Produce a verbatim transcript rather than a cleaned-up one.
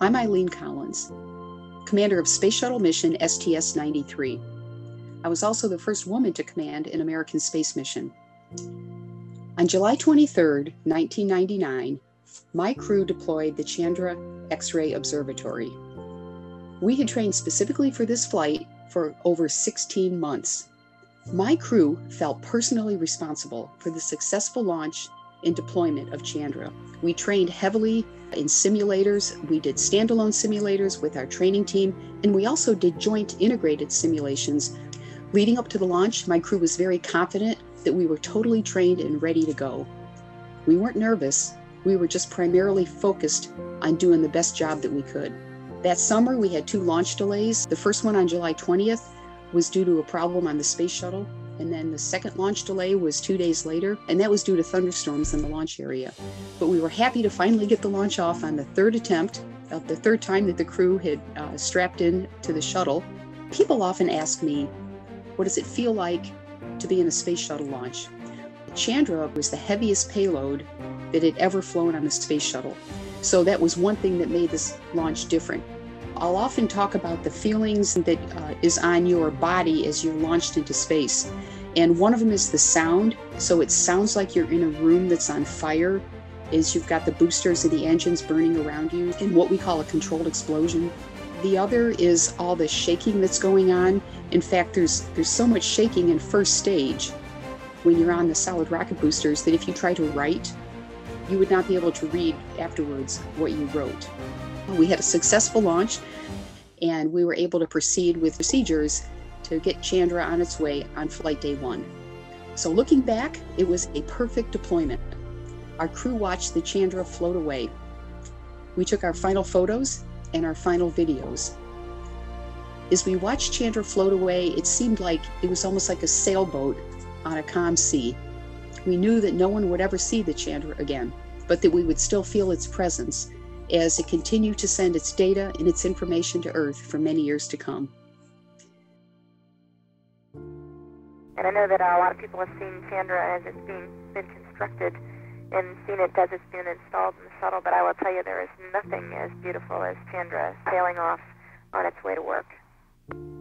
I'm Eileen Collins, commander of Space Shuttle Mission S T S ninety-three. I was also the first woman to command an American space mission. On July twenty-third, nineteen ninety-nine, my crew deployed the Chandra X-Ray Observatory. We had trained specifically for this flight for over sixteen months. My crew felt personally responsible for the successful launch and deployment of Chandra. We trained heavily in simulators. We did standalone simulators with our training team, and we also did joint integrated simulations. Leading up to the launch, my crew was very confident that we were totally trained and ready to go. We weren't nervous. We were just primarily focused on doing the best job that we could. That summer, we had two launch delays. The first one on July twentieth was due to a problem on the space shuttle. And then the second launch delay was two days later, and that was due to thunderstorms in the launch area. But we were happy to finally get the launch off on the third attempt, uh, the third time that the crew had uh, strapped in to the shuttle. People often ask me, what does it feel like to be in a space shuttle launch? Chandra was the heaviest payload that had ever flown on a space shuttle. So that was one thing that made this launch different. I'll often talk about the feelings that uh, is on your body as you're launched into space. And one of them is the sound. So it sounds like you're in a room that's on fire as you've got the boosters and the engines burning around you in what we call a controlled explosion. The other is all the shaking that's going on. In fact, there's, there's so much shaking in first stage when you're on the solid rocket boosters that if you try to write, you would not be able to read afterwards what you wrote. We had a successful launch, and we were able to proceed with procedures to get Chandra on its way on flight day one. So looking back, it was a perfect deployment. Our crew watched the Chandra float away. We took our final photos and our final videos. As we watched Chandra float away, it seemed like it was almost like a sailboat on a calm sea. We knew that no one would ever see the Chandra again, but that we would still feel its presence as it continued to send its data and its information to Earth for many years to come. And I know that a lot of people have seen Chandra as it's being been constructed and seen it as it's been installed in the shuttle, but I will tell you there is nothing as beautiful as Chandra sailing off on its way to work.